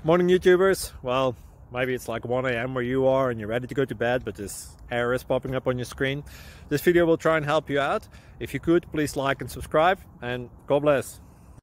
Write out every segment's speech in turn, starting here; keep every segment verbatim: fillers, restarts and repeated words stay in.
Morning YouTubers. Well, maybe it's like one A M where you are and you're ready to go to bed, but this error is popping up on your screen. This video will try and help you out. If you could, please like and subscribe, and God bless.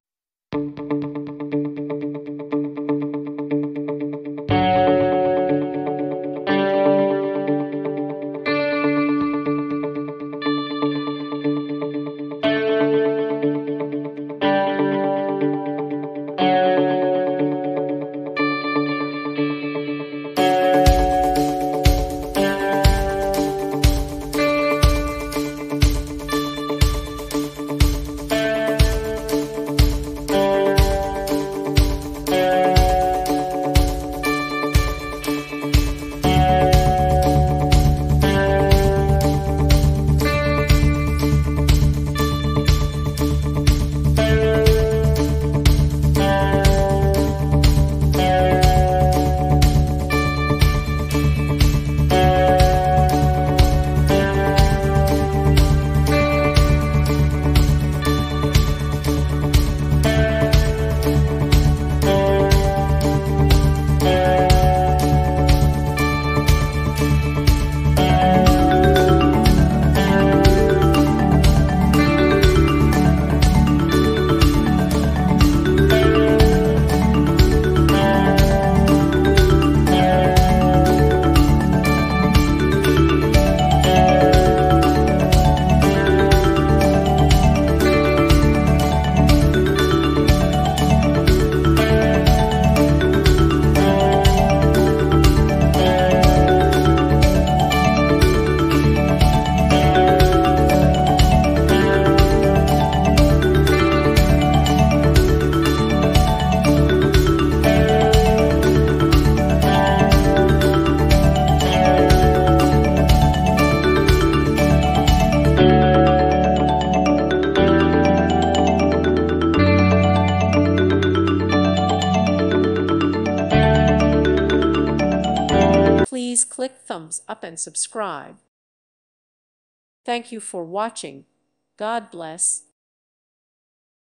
Please click thumbs up and subscribe. Thank you for watching. God bless.